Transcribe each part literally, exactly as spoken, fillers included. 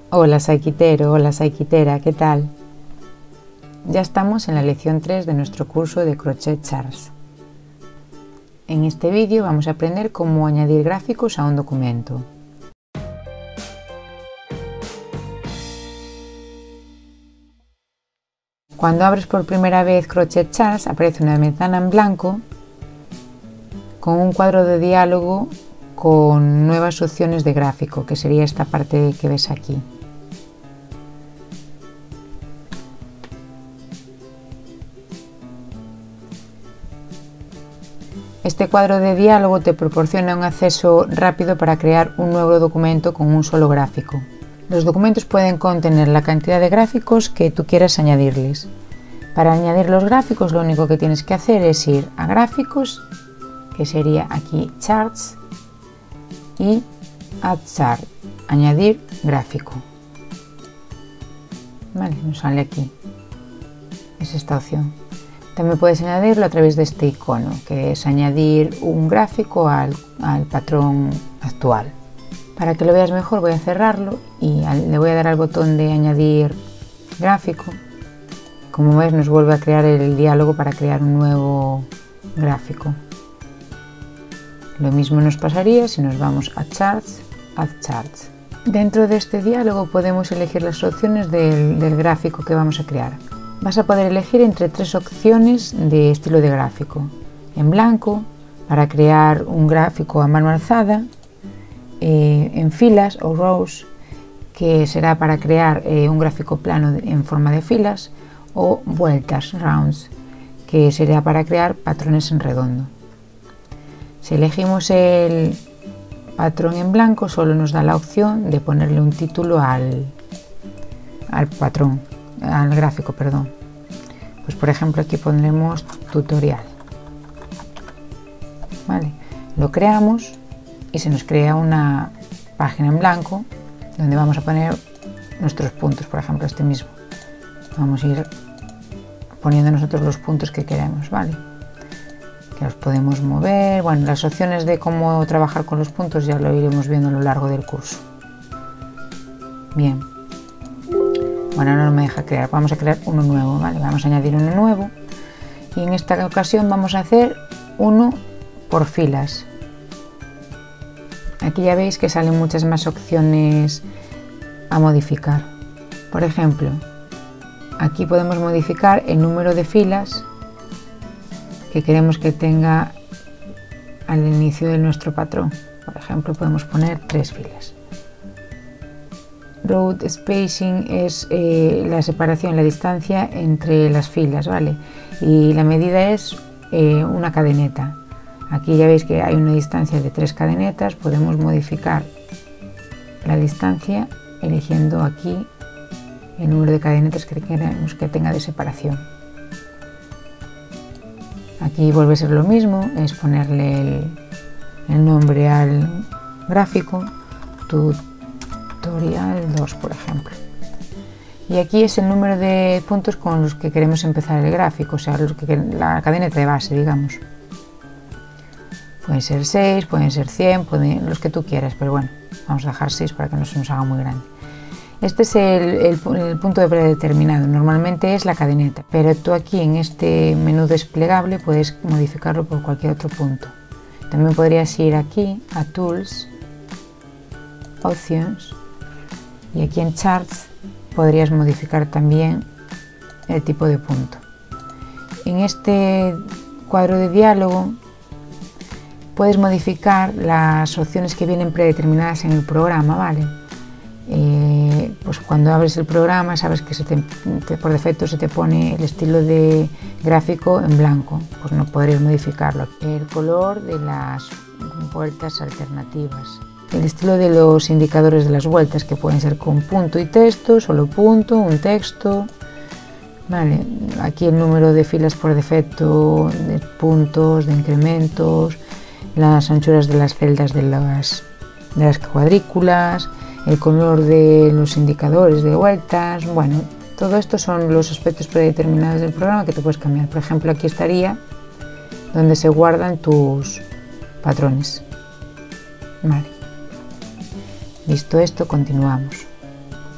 Hola Saikitero, hola Saikitera, ¿qué tal? Ya estamos en la lección tres de nuestro curso de Crochet Charts. En este vídeo vamos a aprender cómo añadir gráficos a un documento. Cuando abres por primera vez Crochet Charts aparece una ventana en blanco con un cuadro de diálogo con nuevas opciones de gráfico, que sería esta parte que ves aquí. Este cuadro de diálogo te proporciona un acceso rápido para crear un nuevo documento con un solo gráfico. Los documentos pueden contener la cantidad de gráficos que tú quieras añadirles. Para añadir los gráficos lo único que tienes que hacer es ir a gráficos, que sería aquí Charts, y Add Chart, añadir gráfico. Vale, nos sale aquí. Es esta opción. También puedes añadirlo a través de este icono, que es añadir un gráfico al, al patrón actual. Para que lo veas mejor voy a cerrarlo y le voy a dar al botón de añadir gráfico. Como ves, nos vuelve a crear el diálogo para crear un nuevo gráfico. Lo mismo nos pasaría si nos vamos a Charts, Add Charts. Dentro de este diálogo podemos elegir las opciones del, del gráfico que vamos a crear. Vas a poder elegir entre tres opciones de estilo de gráfico. En blanco, para crear un gráfico a mano alzada, eh, en filas o rows, que será para crear eh, un gráfico plano de, en forma de filas, o vueltas, rounds, que será para crear patrones en redondo. Si elegimos el patrón en blanco, solo nos da la opción de ponerle un título al, al patrón. al gráfico, perdón. Pues por ejemplo aquí pondremos tutorial. Vale, lo creamos y se nos crea una página en blanco donde vamos a poner nuestros puntos, por ejemplo este mismo. Vamos a ir poniendo nosotros los puntos que queremos, ¿vale? Que los podemos mover. Bueno, las opciones de cómo trabajar con los puntos ya lo iremos viendo a lo largo del curso. Bien. Bueno, no me deja crear, vamos a crear uno nuevo, ¿vale? Vamos a añadir uno nuevo y en esta ocasión vamos a hacer uno por filas. Aquí ya veis que salen muchas más opciones a modificar. Por ejemplo, aquí podemos modificar el número de filas que queremos que tenga al inicio de nuestro patrón. Por ejemplo, podemos poner tres filas. Row spacing es eh, la separación, la distancia entre las filas, ¿vale? Y la medida es eh, una cadeneta. Aquí ya veis que hay una distancia de tres cadenetas. Podemos modificar la distancia eligiendo aquí el número de cadenetas que queremos que tenga de separación. Aquí vuelve a ser lo mismo, es ponerle el, el nombre al gráfico, tutorial dos, por ejemplo. Y aquí es el número de puntos con los que queremos empezar el gráfico, o sea, los que, la cadeneta de base, digamos. Pueden ser seis, pueden ser cien, pueden, los que tú quieras, pero bueno, vamos a dejar seis para que no se nos haga muy grande. Este es el, el, el punto de predeterminado, normalmente es la cadeneta, pero tú aquí en este menú desplegable puedes modificarlo por cualquier otro punto. También podrías ir aquí a Tools, Options, y aquí en Charts podrías modificar también el tipo de punto. En este cuadro de diálogo puedes modificar las opciones que vienen predeterminadas en el programa, ¿vale? Eh, pues cuando abres el programa sabes que se te, te, por defecto se te pone el estilo de gráfico en blanco, pues no podrías modificarlo. El color de las vueltas alternativas, el estilo de los indicadores de las vueltas, que pueden ser con punto y texto, solo punto, un texto, vale. Aquí el número de filas por defecto, de puntos, de incrementos, las anchuras de las celdas de las, de las cuadrículas, el color de los indicadores de vueltas. Bueno, todo esto son los aspectos predeterminados del programa que tú puedes cambiar. Por ejemplo, aquí estaría donde se guardan tus patrones. Vale. Visto esto, continuamos.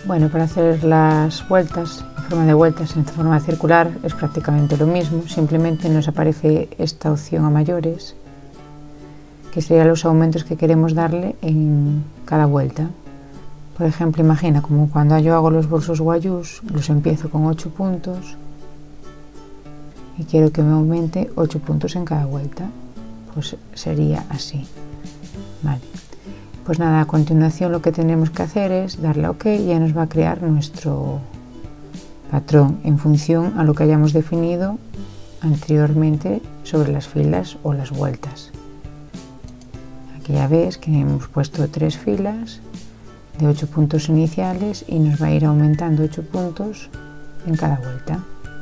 Bueno, para hacer las vueltas en forma de vueltas en forma circular es prácticamente lo mismo, simplemente nos aparece esta opción a mayores, que serían los aumentos que queremos darle en cada vuelta. Por ejemplo, imagina como cuando yo hago los bolsos guayús, los empiezo con ocho puntos y quiero que me aumente ocho puntos en cada vuelta, pues sería así. Vale. Pues nada, a continuación lo que tenemos que hacer es darle a OK y ya nos va a crear nuestro patrón en función a lo que hayamos definido anteriormente sobre las filas o las vueltas. Aquí ya ves que hemos puesto tres filas de ocho puntos iniciales y nos va a ir aumentando ocho puntos en cada vuelta.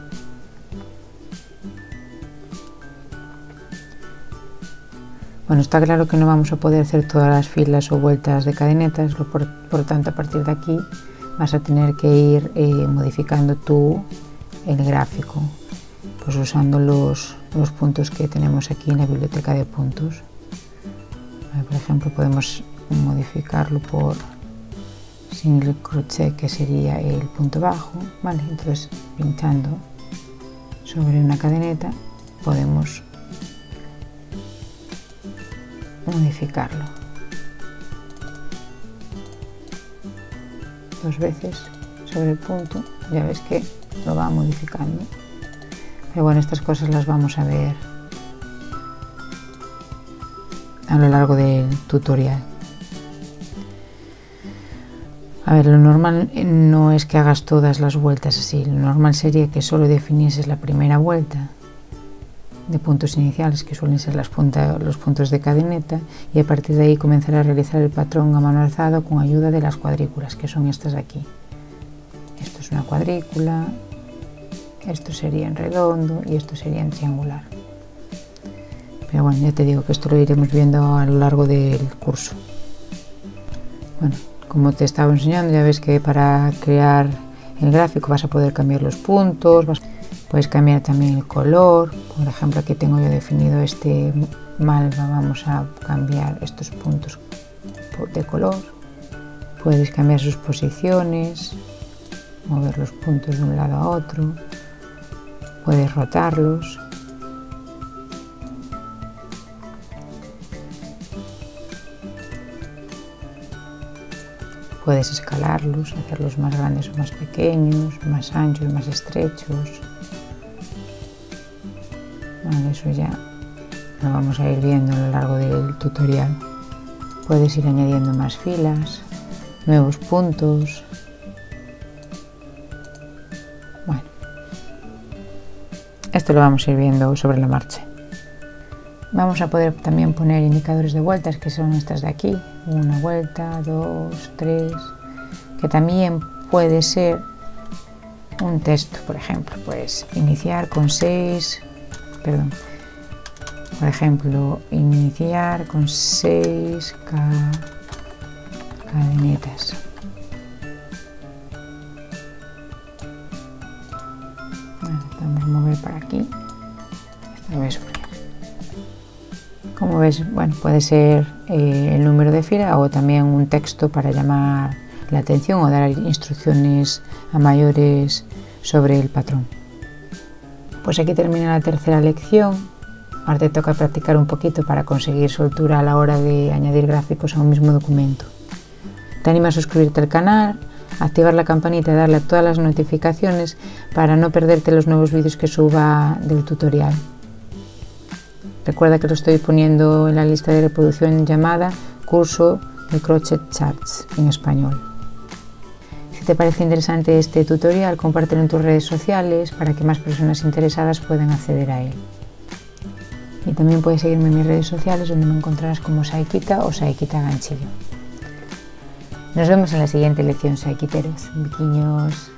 Bueno, está claro que no vamos a poder hacer todas las filas o vueltas de cadenetas, por, por lo tanto a partir de aquí vas a tener que ir eh, modificando tú el gráfico, pues usando los, los puntos que tenemos aquí en la biblioteca de puntos. Por ejemplo, podemos modificarlo por single crochet, que sería el punto bajo, ¿vale? Entonces, pinchando sobre una cadeneta podemos modificarlo dos veces sobre el punto, ya ves que lo va modificando, pero bueno, estas cosas las vamos a ver a lo largo del tutorial. A ver, lo normal no es que hagas todas las vueltas así, lo normal sería que solo definieses la primera vuelta de puntos iniciales, que suelen ser las punta, los puntos de cadeneta, y a partir de ahí comenzar a realizar el patrón a mano alzada con ayuda de las cuadrículas, que son estas de aquí. Esto es una cuadrícula, esto sería en redondo y esto sería en triangular. Pero bueno, ya te digo que esto lo iremos viendo a lo largo del curso. Bueno, como te estaba enseñando, ya ves que para crear el gráfico vas a poder cambiar los puntos, vas Puedes cambiar también el color. Por ejemplo, aquí tengo yo definido este malva, vamos a cambiar estos puntos de color. Puedes cambiar sus posiciones, mover los puntos de un lado a otro, puedes rotarlos. Puedes escalarlos, hacerlos más grandes o más pequeños, más anchos, más estrechos. Vale, eso ya lo vamos a ir viendo a lo largo del tutorial. Puedes ir añadiendo más filas, nuevos puntos. Bueno, esto lo vamos a ir viendo sobre la marcha. Vamos a poder también poner indicadores de vueltas, que son estas de aquí, una vuelta, dos, tres, que también puede ser un texto, por ejemplo, pues iniciar con seis, perdón, por ejemplo, iniciar con seis cadenetas. Bueno, vamos a mover para aquí. Esta vez Como ves, bueno, puede ser eh, el número de fila o también un texto para llamar la atención o dar instrucciones a mayores sobre el patrón. Pues aquí termina la tercera lección. Ahora te toca practicar un poquito para conseguir soltura a la hora de añadir gráficos a un mismo documento. Te animo a suscribirte al canal, activar la campanita y darle a todas las notificaciones para no perderte los nuevos vídeos que suba del tutorial. Recuerda que lo estoy poniendo en la lista de reproducción llamada Curso de Crochet Charts en español. Si te parece interesante este tutorial, compártelo en tus redes sociales para que más personas interesadas puedan acceder a él. Y también puedes seguirme en mis redes sociales, donde me encontrarás como Saikita o Saikita Ganchillo. Nos vemos en la siguiente lección, Saikiteros, biquiños.